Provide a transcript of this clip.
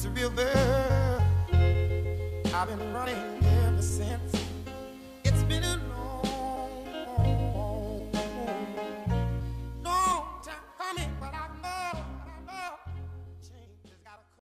this river. I've been running ever since. It's been a